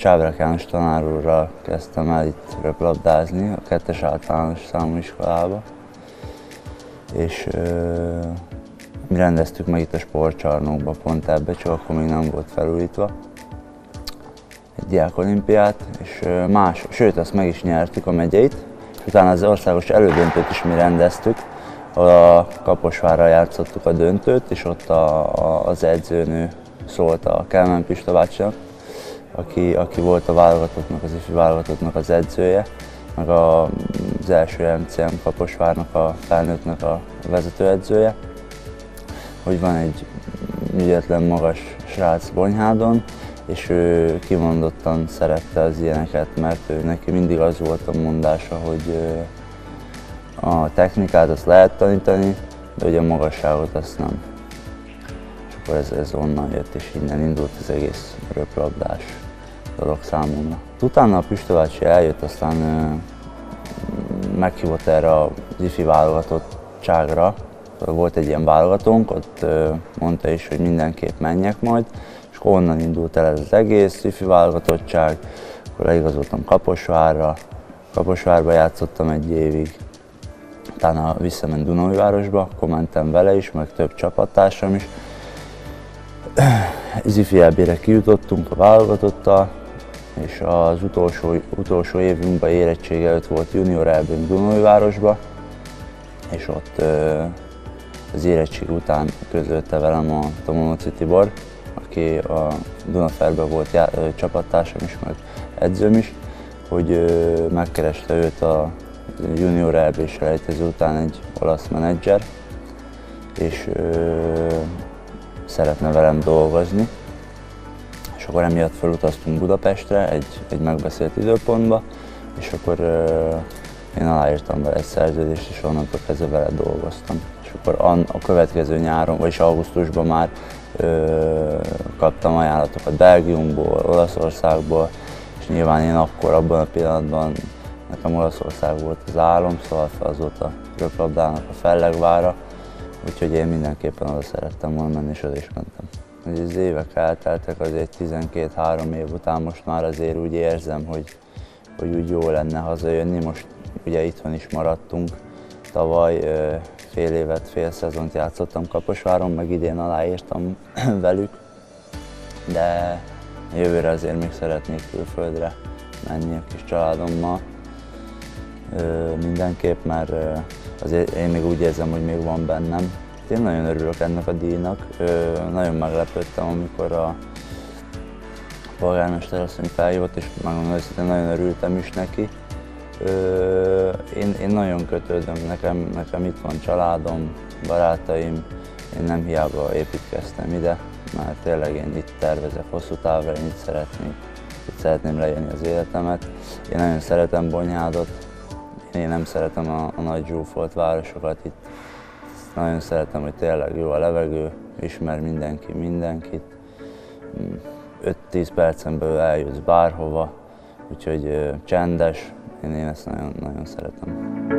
Csábrák János tanár úrral kezdtem el itt röplabdázni a 2-es általános számú iskolába, és mi rendeztük meg itt a sportcsarnokba, pont ebbe, csak akkor még nem volt felújítva, egy diákolimpiát, és sőt, azt meg is nyertük a megyeit, és utána az országos elődöntőt is mi rendeztük, ahol a Kaposvárral játszottuk a döntőt, és ott az edzőnő szólt a Kelemen Pista bácsinak, aki volt a válogatottnak, az ifi válogatottnak az edzője, meg az első MCM Kaposvárnak a felnőttnek a vezetőedzője, hogy van egy ügyetlen magas srác Bonyhádon, és ő kimondottan szerette az ilyeneket, mert neki mindig az volt a mondása, hogy a technikát azt lehet tanítani, de ugye a magasságot azt nem. És akkor ez onnan jött, és innen indult az egész röplabdás dolog számomra. Utána a Pista bácsi eljött, aztán meghívott erre az ifi válogatottságra. Volt egy ilyen válogatónk, ott mondta is, hogy mindenképp menjek majd, és onnan indult el ez az egész ifi válogatottság. Akkor leigazoltam Kaposvárra, Kaposvárba játszottam egy évig, utána visszament Dunaújvárosba, akkor mentem vele is, meg több csapattársam is. Az ifi EB-re kijutottunk a válogatottal, és az utolsó évünkben érettsége előtt volt junior EB-nk Dunaújvárosba, és ott az érettség után közölte velem a Tomonóci Tibor, aki a Dunaferben volt csapattársam is, meg edzőm is, hogy megkereste őt a junior EB-s selejtező után egy olasz menedzser, és szeretne velem dolgozni. És akkor emiatt felutaztunk Budapestre egy megbeszélt időpontba, és akkor én aláírtam vele egy szerződést, és onnantól kezdve vele dolgoztam. És akkor a következő nyáron, vagyis augusztusban már kaptam ajánlatokat Belgiumból, Olaszországból, és nyilván én akkor abban a pillanatban nekem Olaszország volt az álom, szóval az volt a röplabdának a fellegvára, úgyhogy én mindenképpen oda szerettem volna menni, és oda is mentem. Az évek elteltek, azért 12-3 év után most már azért úgy érzem, hogy úgy jó lenne hazajönni. Most ugye itthon is maradtunk, tavaly fél évet, fél szezont játszottam Kaposváron, meg idén aláírtam velük, de jövőre azért még szeretnék külföldre menni a kis családommal mindenképp, mert azért én még úgy érzem, hogy még van bennem. Én nagyon örülök ennek a díjnak, nagyon meglepődtem, amikor a polgármester asszony felhívott, és megmondom őszintén, nagyon örültem is neki. Én nagyon kötődöm, nekem itt van családom, barátaim, én nem hiába építkeztem ide, mert tényleg én itt tervezek hosszú távra, én itt szeretném leélni az életemet. Én nagyon szeretem Bonyhádot, én nem szeretem a nagy zsúfolt városokat itt. Nagyon szeretem, hogy tényleg jó a levegő, ismer mindenki mindenkit. 5-10 percen belül eljutsz bárhova, úgyhogy csendes, én ezt nagyon, nagyon szeretem.